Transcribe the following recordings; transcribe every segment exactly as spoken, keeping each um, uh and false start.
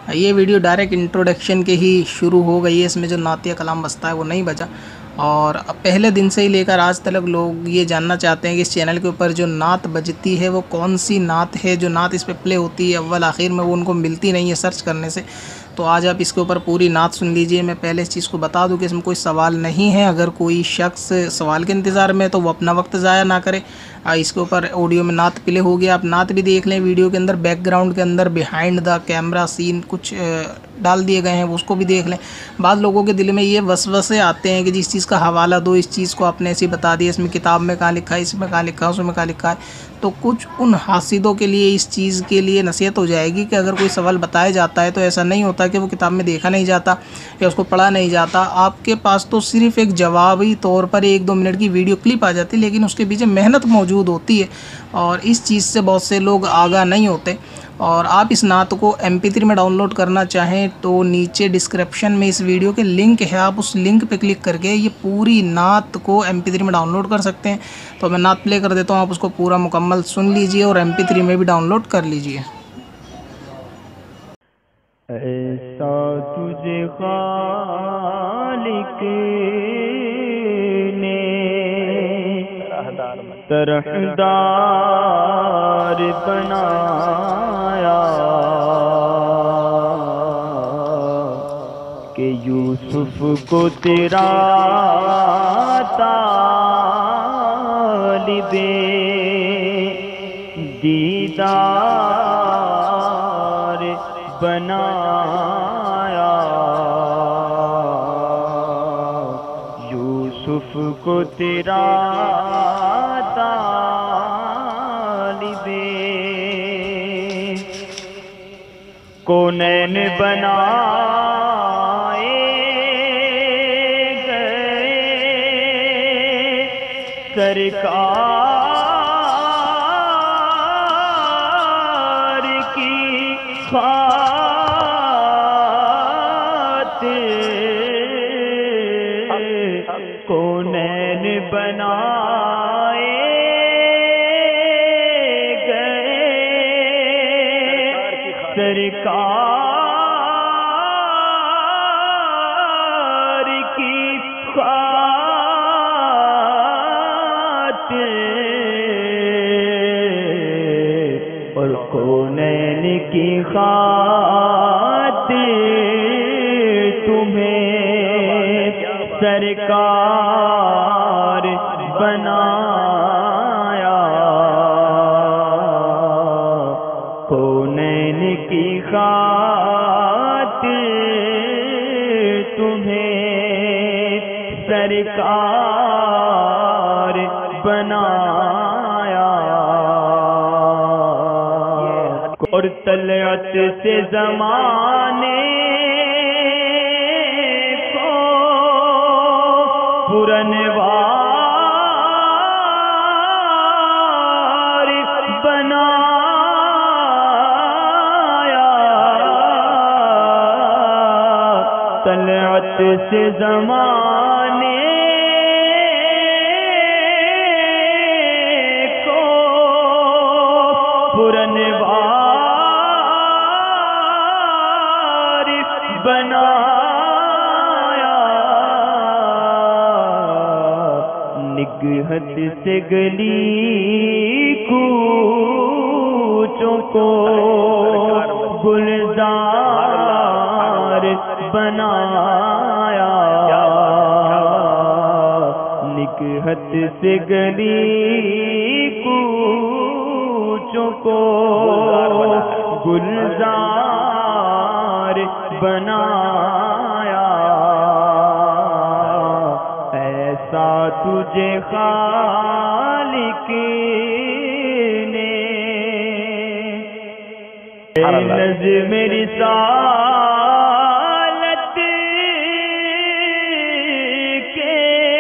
یہ video direct introduction کے ہی شروع ہو گئی ہے، اس میں جو نعتیہ کلام بستا ہے وہ نہیں بچا، اور پہلے دن سے ہی لے کر آج تک لوگ یہ جاننا چاہتے ہیں کہ اس چینل کے اوپر جو نعت بجتی ہے وہ کون سی نعت ہے، جو نعت اس پہ پلے ہوتی ہے اول آخر میں وہ ان کو ملتی نہیں ہے سرچ کرنے سے۔ تو آج آپ اس کے اوپر پوری نعت سن لیجئے۔ میں پہلے اس چیز کو بتا دوں کہ اس میں کوئی سوال نہیں ہے، اگر کوئی شخص سوال کے انتظار میں تو وہ اپنا وقت ضائع نہ کرے۔ اس کے اوپر آڈیو میں نعت پلے ہو گیا، آپ نعت بھی دیکھ لیں، ویڈیو کے اندر بیک گراؤنڈ کے اندر بیہائنڈ دا کیمرہ سین کچھ ڈال دیے گئے ہیں، اس کو بھی دیکھ لیں۔ بعض لوگوں کے دل میں یہ وسوسے آتے ہیں کہ جس چیز کا حوالہ دو، اس چیز کو آپ نے ایسے بتا دیا، اس میں کتاب میں کہاں لکھا ہے، اس میں کہاں لکھا ہے، اس میں کہاں لکھا ہے۔ تو کچھ ان حاسدوں کے لیے اس چیز کے لیے نصیحت ہو جائے گی کہ اگر کوئی سوال بتایا جاتا ہے تو ایسا نہیں ہوتا کہ وہ کتاب میں دیکھا نہیں جاتا یا اس کو پڑھا نہیں جاتا۔ آپ کے پاس تو صرف ایک جوابی طور پر ایک دو منٹ کی ویڈیو کلپ آ جاتی ہے، لیکن اس کے پیچھے محنت موجود ہوتی ہے، اور اس چیز سے بہت سے لوگ آگاہ نہیں ہوتے۔ اور آپ اس نعت کو ایم پی تھری میں ڈاؤن لوڈ کرنا چاہیں تو نیچے ڈسکرپشن میں اس ویڈیو کے لنک ہے، آپ اس لنک پہ کلک کر کے یہ پوری نعت کو ایم پی تھری میں ڈاؤن لوڈ کر سکتے ہیں۔ تو میں نعت پلے کر دیتا ہوں، آپ اس کو پورا مکمل سن لیجئے اور ایم پی تھری میں بھی ڈاؤن لوڈ کر لیجئے۔ ایسا تجھے خالق نے طرحدار بنایا کہ یوسف کو تیرا طالب دیدار بنایا، یوسف کو تیرا طالب کونین بنائے گئے سرکار کی خاطر، کونین بنائے گئے سرکار کی خاطر، اور کونین کی خاطر تمہیں سرکار بنایا، کونین کی خاطر تمہیں سرکار بنایا، اور طلعت سے زمانے کو پرانوار بنایا، طلعت سے زمانے کو پرانوار بنایا، نگہت سے گلی کوچوں کو گلزار بنایا، نگہت سے گلی کوچوں کو گلزار بنایا، ایسا تجھے خالق نے نظم رسالت کے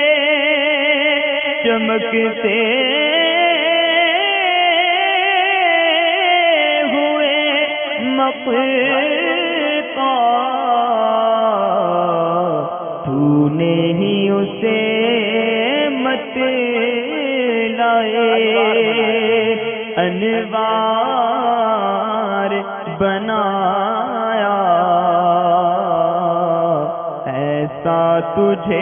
چمکتے ہوئے مقطع تو نے ہی اسے مت لائے انوار بنایا، تجھے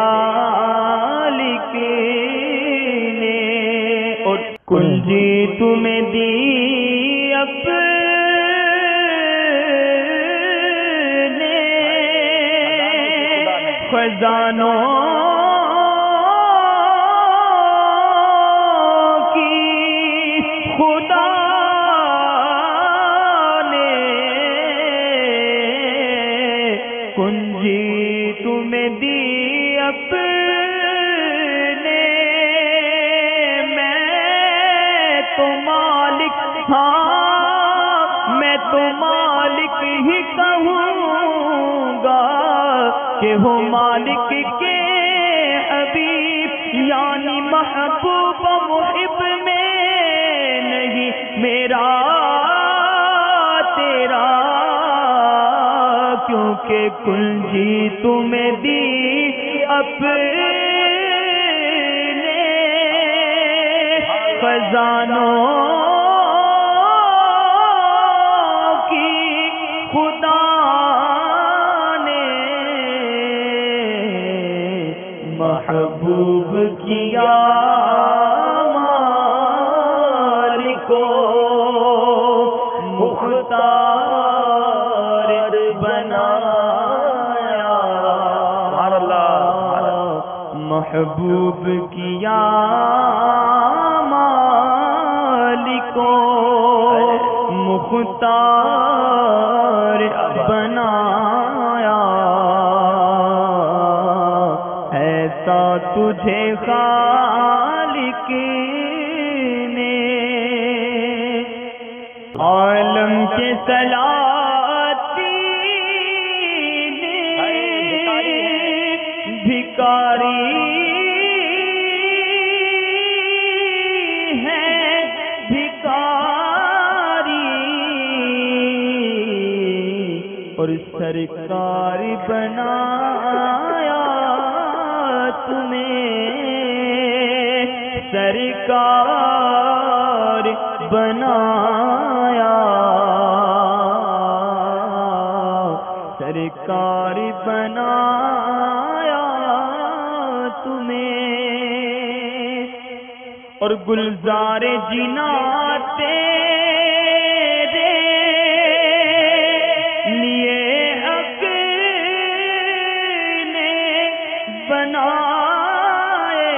خالق نے اور کنجی تمہیں دی اپنے خزانوں کی خدا کنجی تمہیں دی اپنے میں تو مالک ہاں میں تو مالک ہی کہوں گا کہ ہو مالک کے حبیب یعنی محبوب و محب میں نہیں میرا تیرا کیونکہ کنجی تمہیں دی اپنے خزانوں کی خدا نے محبوب کیا مالکو مختار بنایا محبوب کیا مالکو مختار بنایا ایسا تجھے خالق نے عالم کے سلاطین بھکاری ہیں بھکاری اور سرکار بنایا تمہیں سرکار بنایا سرکار بنایا تمہیں اور گلزار جینا تیرے لیے حق نے بنائے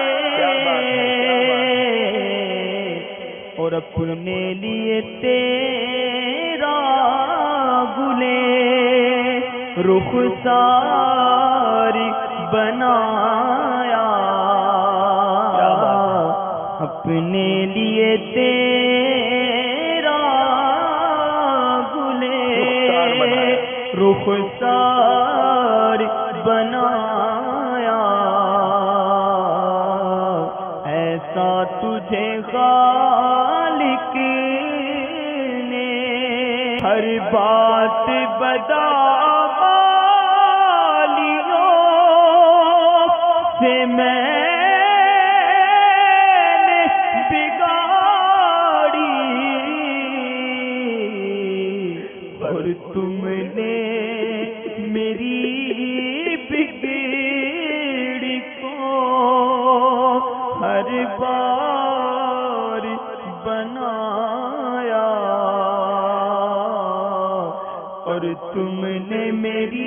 اور اپنے لیے تیرا گلے رخسار بنایا اپنے لیے تیرا گلے رخسار بنایا ایسا تجھے خالق نے ہر بات بتا سے میں نے بگاڑی اور تم نے میری بگڑی کو ہر بار بنایا اور تم نے میری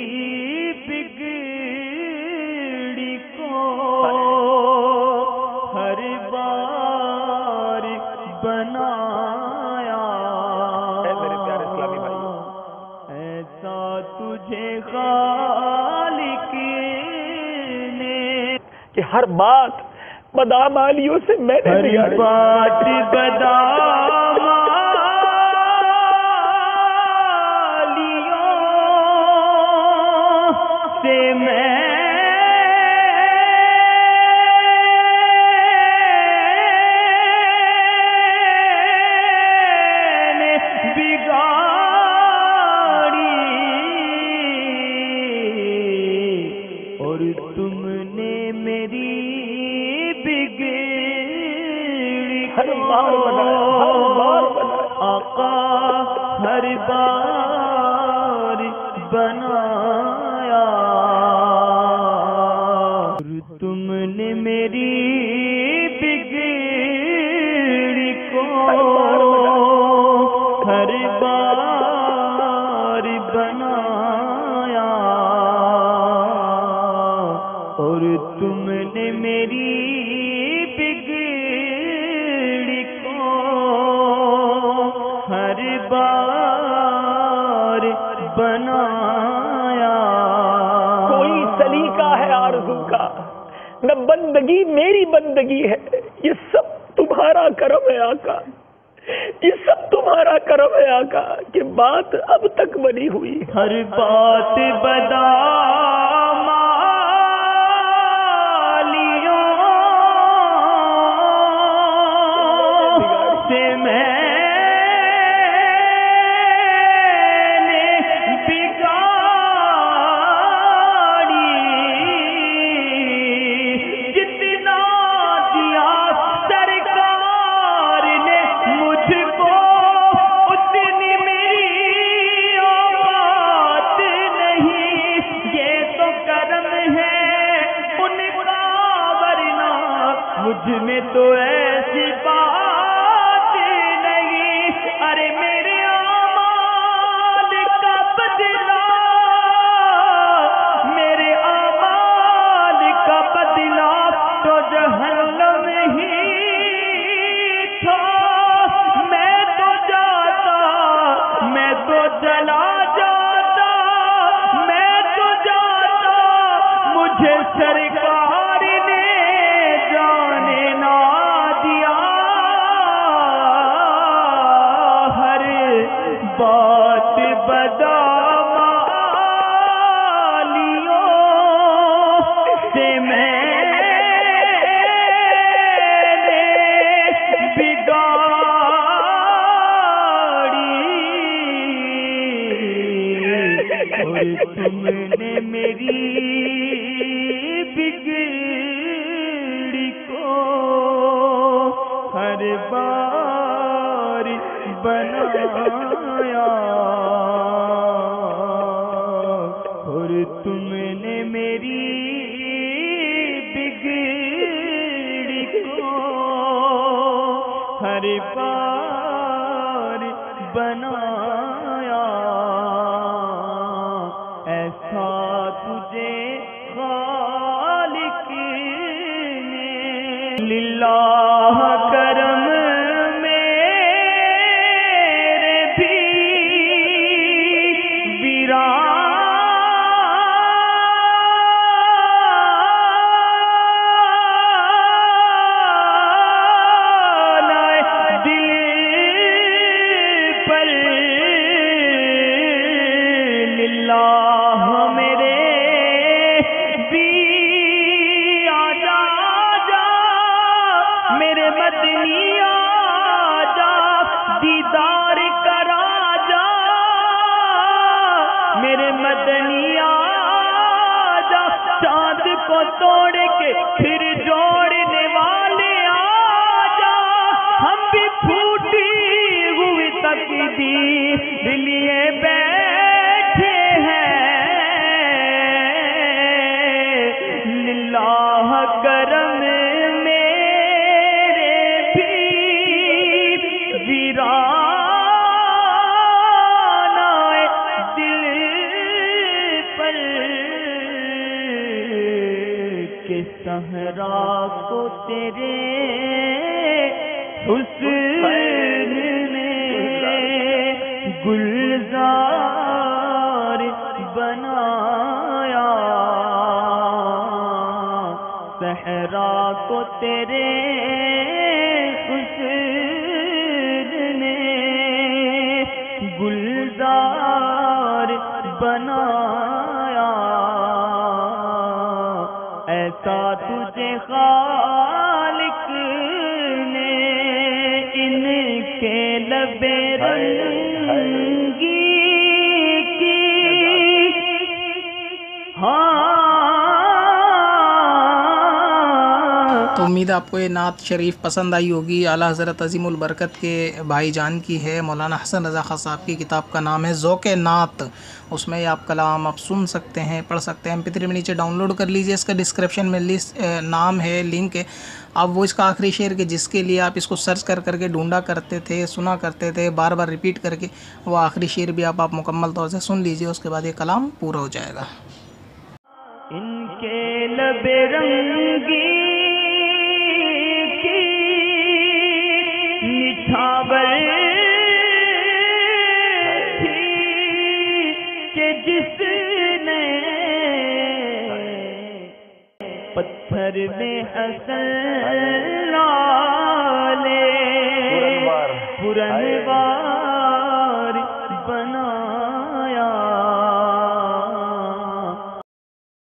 خالق نے کہ ہر بات بدامالیوں سے میں نے ہر بات بدامالیوں سے میں نے بگاڑی اور تم نے میری بگڑی ہر بار بنایا ہر بار بنایا آقا ہر بار بنایا اور تم نے میری بگڑی کو ہر بار بنایا. کوئی سلیقہ ہے آرزو کا نہ بندگی میری بندگی ہے. یہ سب تمہارا کرم ہے آقا, یہ سب تمہارا کرم ہے آقا کہ بات اب تک بنی ہوئی. ہر بات بدا مالیوں سے میں مجھ میں تو ایسی بات نہیں. ارے میرے اعمال کا بدلہ, میرے اعمال کا بدلہ تو جہنم ہی تھا. میں تو جاتا, میں تو جلا جاتا, میں تو جاتا, مجھے سرکار نے بات بدا مالیوں سے میں نے بگاڑی اور تم نے میری بگڑی کو ہر بار بنایا. اور تم نے میری بگڑی کو ہر بار بنایا. ایسا تجھے خالق نے للہ کرم کو توڑ کے پھر جوڑنے والے آجا. ہم بھی پھوٹی ہوئی تقدیر لیے بیٹھے ہیں. للہ کرم میرے بھی ویران آئے دل پر صحرا کو تیرے حسن نے گلزار بنایا. صحرا کو تیرے حسن نے گلزار بنایا. ایسا تجھے خالق نے ان کے لبے رنگی کی. ہاں تو امید ہے آپ کو یہ نعت شریف پسند آئی ہوگی. اعلیٰ حضرت عظیم البرکت کے بھائی جان کی ہے, مولانا حسن رضا خان صاحب کی کتاب کا نام ہے ذوق نعت. اس میں آپ کلام آپ سن سکتے ہیں, پڑھ سکتے ہیں. ایم پی تھری میں نیچے ڈاؤن لوڈ کر لیجئے. اس کا ڈسکرپشن میں لسٹ نام ہے, لنک ہے. آپ وہ اس کا آخری شعر کے جس کے لیے آپ اس کو سرچ کر کر کے ڈھونڈا کرتے تھے, سنا کرتے تھے, بار بار ریپیٹ کر کے, وہ آخری شعر بھی آپ آپ مکمل طور سے سن لیجئے. اس کے بعد یہ کلام پورا ہو جائے گا. ان کے لب رنگی کی نچھاور تھی کہ جس نے پتھر میں حسن لالے پرنوار